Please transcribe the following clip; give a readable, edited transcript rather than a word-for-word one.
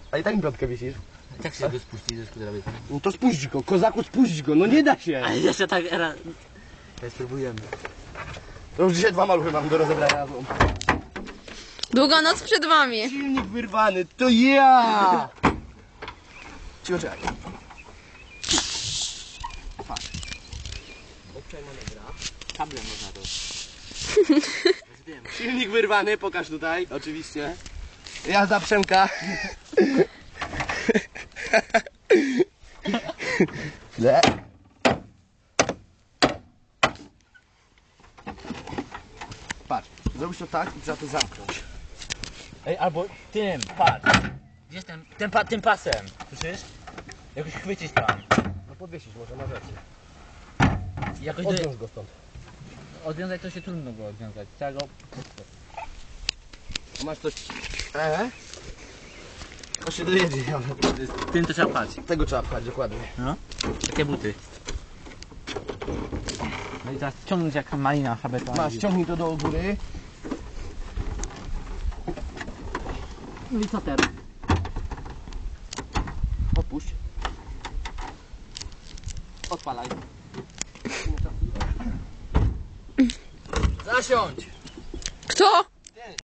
A i tak mi piątkę wisisz. Jak się go spuści ze skutera? No to spuść go, kozaku spuść go, no nie da się. Ale jeszcze tak era... Spróbujemy. To już dzisiaj 2 maluchy mam do rozebrania. Długa noc przed wami. Silnik wyrwany, to ja! Cicho, czekaj. Patrz. Obczaj manewra. Kablem można to. Silnik wyrwany, pokaż tutaj, oczywiście. Jazda Przemka. Le. Patrz, zrobisz to tak i trzeba to zamknąć. Ej, albo tym, patrz. Gdzieś tym pasem, słyszysz? Jakoś chwycić tam. No podwiesić może na rzeczy. Jakoś Odwiąż go stąd. Odwiązać to się trudno go odwiązać. Trzeba go... Masz coś... To się dojedzie, ale... Tym to trzeba pchać. Tego trzeba pchać, dokładnie. No. Takie buty. No i teraz ciągnąć jak malina habeta. Masz, ciągnij to do góry. No i co teraz? Odpuść. Odpalaj. Zasiądź! Kto?